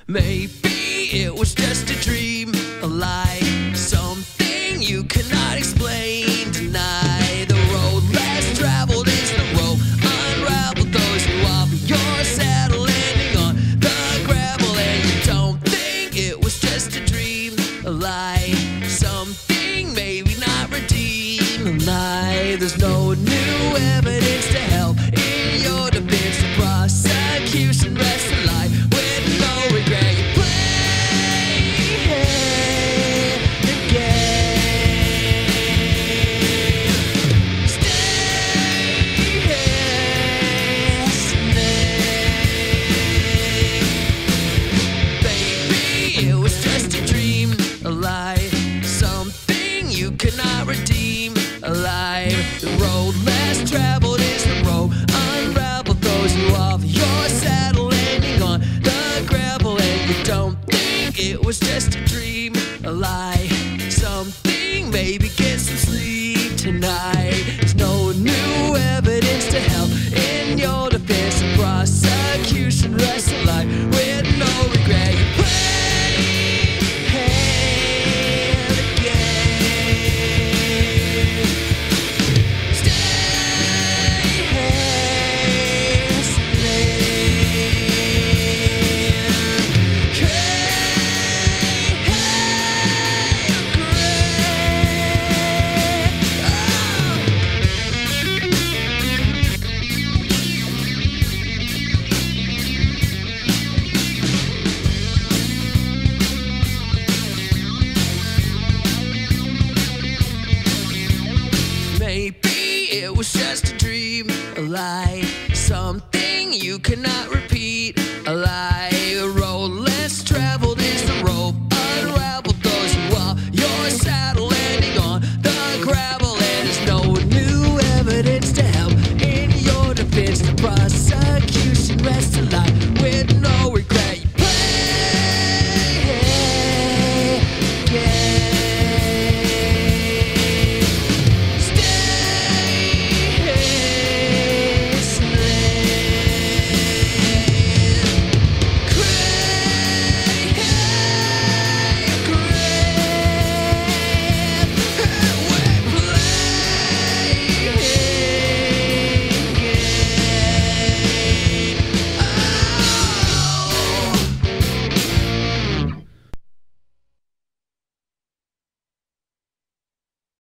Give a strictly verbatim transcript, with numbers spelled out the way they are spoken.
Maybe it was just a dream, a lie, something you cannot explain, deny. The road less traveled is the road unraveled. Those who offer your saddle landing on the gravel, and you don't think it was just a dream, a lie, something maybe not redeemed, a lie. There's no new evidence to help in your defense. The prosecution rests a lie with no regret. You play the game. Stay listening. Baby, it was just a dream, a lie, something you cannot redeem, a lie. The road less traveled is the road unraveled. Those who offer your saddle landing on the gravel, and you don't think it was just a dream, a lie, something maybe get some sleep tonight. There's no new evidence to help in your defense. The prosecution rests a lie with no regret. You play the game. Stay listening. Maybe it was just a dream, a lie, something you cannot